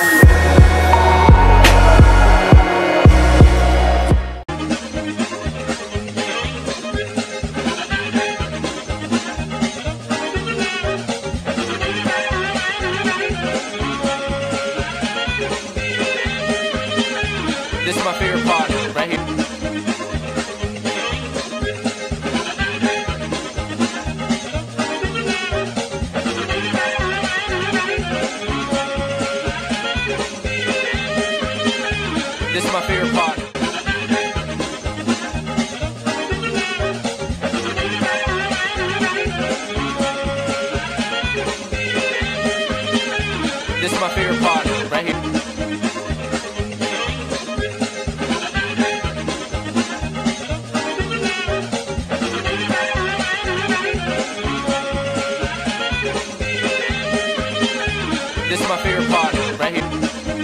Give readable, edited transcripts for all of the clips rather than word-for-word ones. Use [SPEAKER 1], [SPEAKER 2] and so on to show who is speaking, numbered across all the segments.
[SPEAKER 1] This is my favorite part, right here. This is my favorite part. This is my favorite part, right here. This is my favorite part, right here.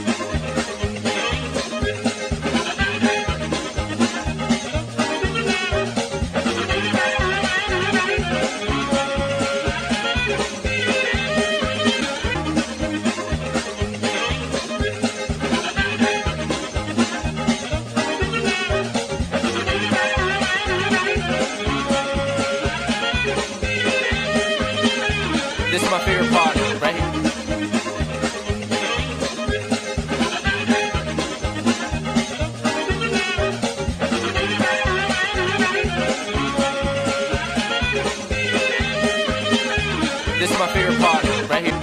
[SPEAKER 1] This is my favorite part, right here. This is my favorite part, right here.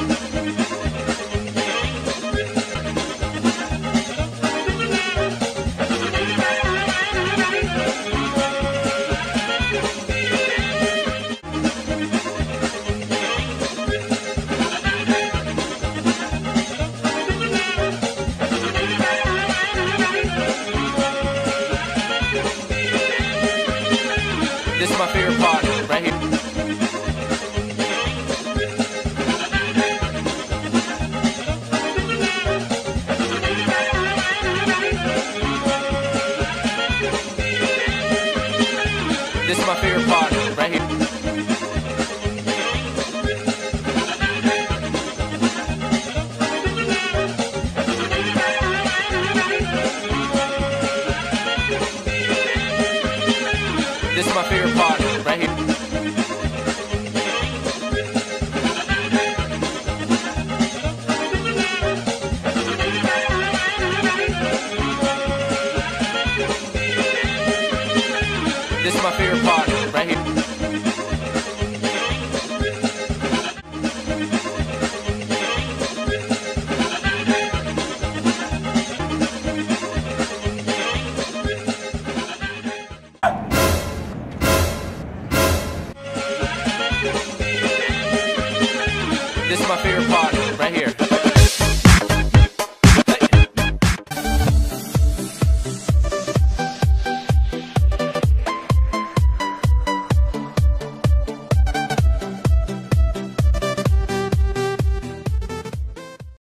[SPEAKER 1] This is my favorite part, right here. This is my favorite part, right here. This is my favorite part, right here. This is my favorite part, right here. This is my favorite part.